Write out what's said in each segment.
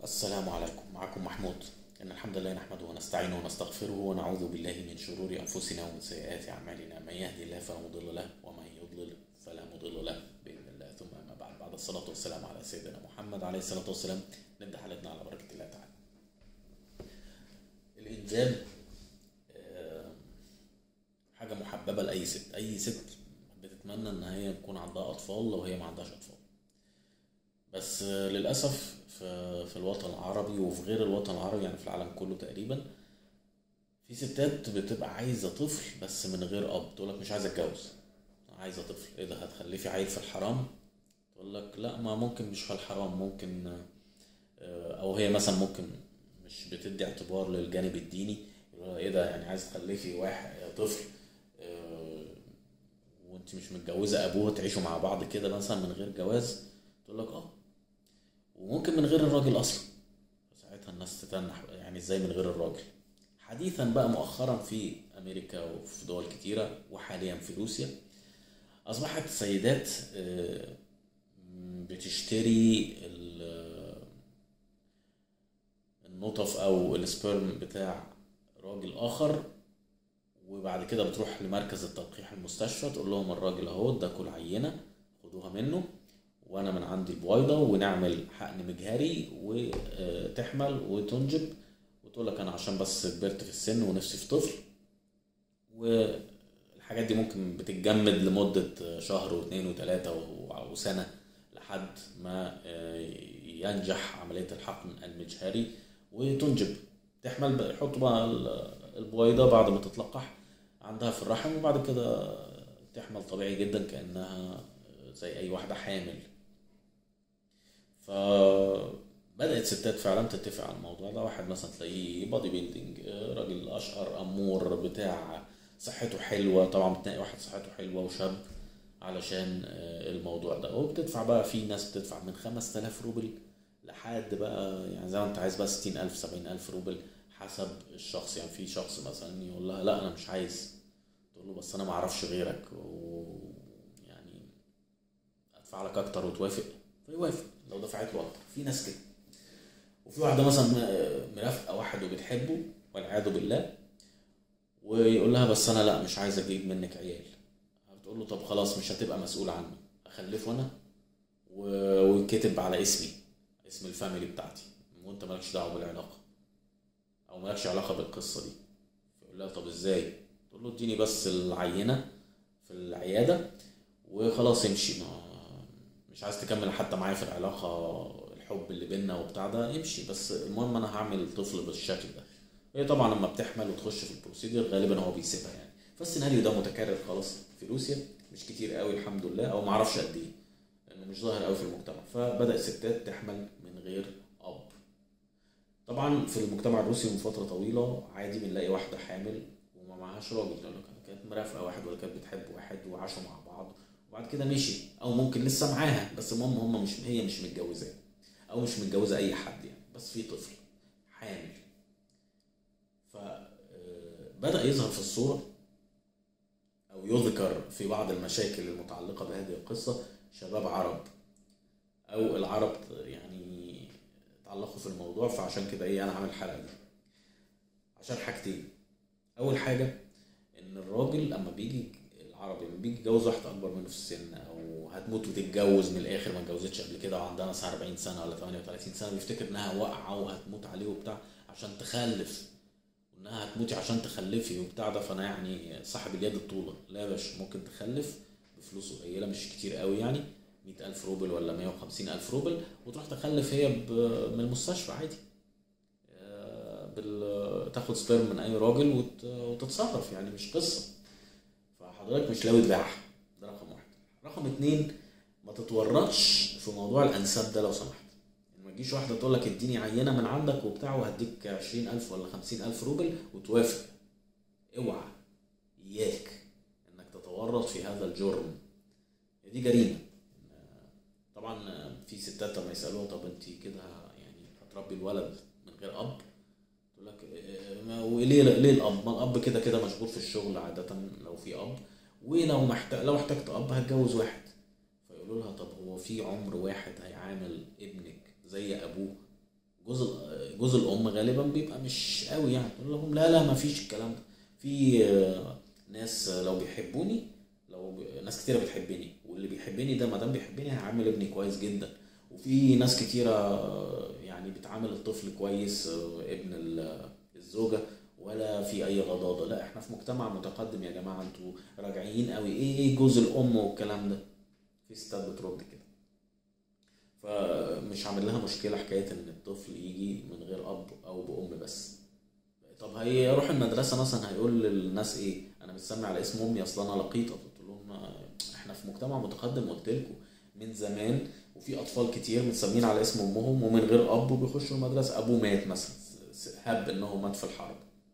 السلام عليكم. معكم محمود. إن الحمد لله نحمده ونستعينه ونستغفره ونعوذ بالله من شرور أنفسنا ومن سيئات أعمالنا. من يهدي الله فلا مضل له ومن يضلل فلا مضل له بإذن الله. ثم أما بعد الصلاة والسلام على سيدنا محمد عليه الصلاة والسلام. نبدأ حلقتنا على بركة الله تعالى. الإنجاب حاجة محببة لأي ست. أي ست بتتمنى إن هي يكون عندها أطفال لو هي ما عندهاش أطفال، بس للأسف في الوطن العربي وفي غير الوطن العربي، يعني في العالم كله تقريبا، في ستات بتبقى عايزة طفل بس من غير أب. تقولك مش عايزة أتجوز، عايزة طفل. إيه ده، هتخلفي عيل في الحرام؟ تقولك لا، ما ممكن مش في الحرام، ممكن أو هي مثلا ممكن مش بتدي اعتبار للجانب الديني. يقولها إيه ده، يعني عايزة تخلفي واحد طفل وانت مش متجوزة أبوه، تعيشوا مع بعض كده مثلا من غير جواز؟ تقولك وممكن من غير الراجل اصلا. ساعتها الناس تتنح، يعني ازاي من غير الراجل؟ حديثا بقى مؤخرا في امريكا وفي دول كتيرة وحاليا في روسيا اصبحت السيدات بتشتري النطف او السبرم بتاع راجل اخر، وبعد كده بتروح لمركز التلقيح المستشفى تقول لهم الراجل اهو ده كل عينة خدوها منه وانا من عندي البويضه، ونعمل حقن مجهري وتحمل وتنجب. وتقول لك انا عشان بس كبرت في السن ونفسي في طفل. والحاجات دي ممكن بتتجمد لمده شهر واثنين وثلاثه وسنه لحد ما ينجح عمليه الحقن المجهري وتنجب. تحمل، يحطوا بقى البويضه بعد ما تتلقح عندها في الرحم، وبعد كده تحمل طبيعي جدا كأنها زي اي واحدة حامل. فبدأت ستات فعلا تتفق على الموضوع ده. واحد مثلا تلاقيه بادي بيلدينج، راجل اشقر امور بتاع صحته حلوة، طبعا بتلاقي واحد صحته حلوة وشاب علشان الموضوع ده. وبتدفع بقى، في ناس بتدفع من 5000 روبل لحد بقى، يعني زي ما انت عايز بقى 60000 70000 روبل حسب الشخص. يعني في شخص مثلا يقول لها لا انا مش عايز، تقول له بس انا معرفش غيرك ادفع لك اكتر وتوافق، فيوافق لو دفعت له اكتر. في ناس كده. وفي واحده مثلا مرافقه واحد وبتحبه والعياذ بالله، ويقول لها بس انا لا مش عايز اجيب منك عيال. بتقول له طب خلاص مش هتبقى مسؤول عنه، اخلفه انا ويتكتب على اسمي، اسم الفاميلي بتاعتي، وانت مالكش دعوه بالعلاقه او مالكش علاقه بالقصه دي. يقول لها طب ازاي؟ تقول له اديني بس العينه في العياده وخلاص امشي، مش عايز تكمل حتى معايا في العلاقة، الحب اللي بينا وبتاع ده امشي، بس المهم انا هعمل طفل بالشكل ده. هي طبعا لما بتحمل وتخش في البروسيدر غالبا هو بيسيبها يعني. فالسيناريو ده متكرر خلاص في روسيا، مش كتير قوي الحمد لله، او معرفش قد ايه لانه مش ظاهر قوي في المجتمع. فبدأ الستات تحمل من غير اب. طبعا في المجتمع الروسي من فترة طويلة عادي بنلاقي واحدة حامل وما معهاش راجل، لأنه كانت مرافقة واحد ولا كانت بتحب واحد وعاشوا مع بعض وبعد كده مشي، او ممكن لسه معاها بس المهم هم مش، هي مش متجوزاه او مش متجوزه اي حد يعني، بس في طفل حامل. فبدأ يظهر في الصورة او يذكر في بعض المشاكل المتعلقة بهذه القصة شباب عرب، او العرب يعني تعلقوا في الموضوع. فعشان كده انا عامل الحلقة دي عشان حاجتين. اول حاجة ان الراجل لما بيجي العربي لما بيجي يتجوز واحدة اكبر منه في السن، او هتموت وتتجوز من الاخر ما اتجوزتش قبل كده وعندها مثلا 40 سنة ولا 38 سنة، بيفتكر انها واقعة وهتموت عليه وبتاع عشان تخلف، وانها هتموتي عشان تخلفي وبتاع ده. فانا يعني صاحب اليد الطولة. لا يا باشا، ممكن تخلف بفلوس قليلة مش كتير قوي، يعني 100,000 روبل ولا 150,000 روبل، وتروح تخلف هي من المستشفى عادي. تاخد سبيرم من اي راجل وتتصرف، يعني مش قصة. فحضرتك مش ناوي تبيعها، ده رقم واحد. رقم اتنين، ما تتورطش في موضوع الانساب ده لو سمحت. يعني ما تجيش واحدة تقولك اديني عينة من عندك وبتاع وهديك 20,000 ولا 50,000 روبل وتوافق. اوعى، اياك انك تتورط في هذا الجرم، دي جريمة. طبعا في ستات لما يسألوها طب انت كده يعني هتربي الولد من غير اب، تقول لك وليه الاب؟ ما الاب كده كده مشغول في الشغل عاده لو في اب، ولو لو احتجت اب هتجوز واحد. فيقولوا لها طب هو في عمر واحد هيعامل ابنك زي ابوه جوز الام غالبا بيبقى مش قوي، يعني تقول لهم لا لا ما فيش الكلام ده. في ناس لو بيحبوني، ناس كتيره بتحبني، واللي بيحبني ده ما دام بيحبني هيعامل ابني كويس جدا. وفي ناس كتيره يعني بتعامل الطفل كويس، ابن الزوجه، ولا في اي غضاضه. لا احنا في مجتمع متقدم يا جماعه، انتوا راجعين قوي، ايه جوز الام والكلام ده. في ستات بترد كده. فمش عامل لها مشكله حكايه ان الطفل يجي من غير اب او بام بس. طب هيروح المدرسه مثلا هيقول للناس ايه؟ انا متسمي على اسم امي اصلا انا لقيطه. قلت لهم احنا في مجتمع متقدم، قلت لكم من زمان، وفي اطفال كتير متسمين على اسم امهم ومن غير اب وبيخشوا المدرسه. ابوه مات مثلا، هب انه مات في الحرب،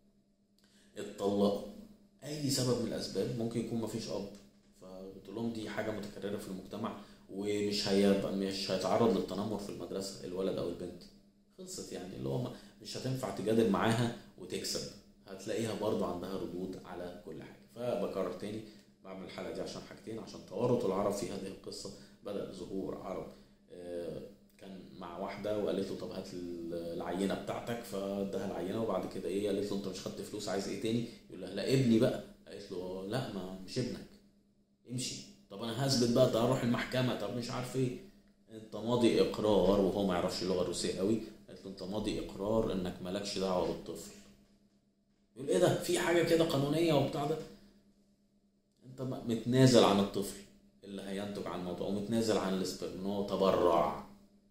اتطلقوا، اي سبب من الاسباب، ممكن يكون مفيش اب. فقلت لهم دي حاجه متكرره في المجتمع، ومش هيبقى مش هيتعرض للتنمر في المدرسه الولد او البنت. خلصت يعني، اللي هو مش هتنفع تجادل معاها وتكسب، هتلاقيها برضو عندها ردود على كل حاجه. فبكرر تاني، بعمل الحلقه دي عشان حاجتين: عشان توارث العرب في هذه القصه. بدأ ظهور عرب كان مع واحده وقالت له طب هات العينه بتاعتك، فاداها العينه، وبعد كده ايه قالت له انت مش خدت فلوس عايز ايه تاني؟ يقول لها لا ابني بقى. قالت له لا ما مش ابنك، امشي. طب انا هثبت بقى، تعال اروح المحكمه، طب مش عارف ايه. انت ماضي اقرار، وهو ما يعرفش اللغه الروسيه قوي. قالت له انت ماضي اقرار انك مالكش دعوه بالطفل. يقول ايه ده، في حاجه كده قانونيه وبتاع ده؟ انت متنازل عن الطفل اللي هينتج عن الموضوع، ومتنازل عن السبرم ان هو تبرع.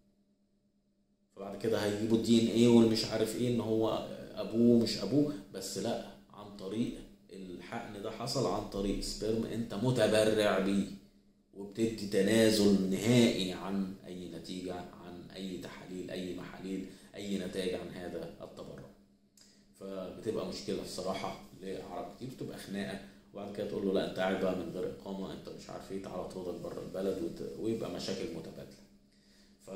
فبعد كده هيجيبوا الدي ان ايه والمش عارف ايه ان هو ابوه مش ابوه، بس لا، عن طريق الحقن ده حصل عن طريق سبرم انت متبرع بيه، وبتدي تنازل نهائي عن اي نتيجة، عن اي تحاليل، اي محاليل، اي نتائج عن هذا التبرع. فبتبقى مشكلة الصراحة لعرب كتير، بتبقى خناقة. وبعد كده تقول له لا انت قاعد بقى من غير اقامة، انت مش عارف ايه، تعالى طردك بره البلد، ويبقى مشاكل متبادلة. ف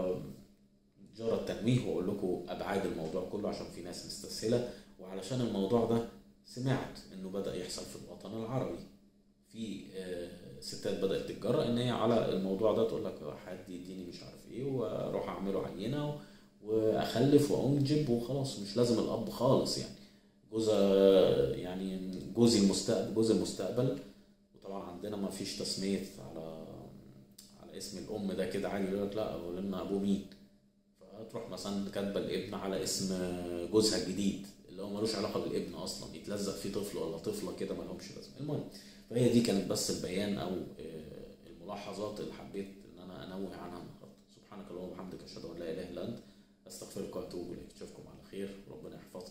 جرى التنويه واقول لكم ابعاد الموضوع كله عشان في ناس مستسهله، وعلشان الموضوع ده سمعت انه بدا يحصل في الوطن العربي. في ستات بدات تتجرأ ان هي على الموضوع ده تقول لك حد يديني مش عارف ايه واروح اعمله عينه واخلف وانجب وخلاص، مش لازم الاب خالص يعني. جوز يعني جوز المستقبل. وطبعا عندنا ما فيش تسميه على اسم الام ده كده عادي، يقول لك لا قول لنا ابوه مين. تروح مثلا كاتبه الابن على اسم جوزها الجديد اللي هو ملوش علاقه بالابن اصلا، يتلزق فيه طفل ولا طفله كده ما لهمش لازمه. المهم، فهي دي كانت بس البيان او الملاحظات اللي حبيت ان انا انوه عنها النهارده. سبحانك اللهم وبحمدك، اشهد ان لا اله الا انت، استغفرك واتوب اليك. اشوفكم على خير، وربنا يحفظكم.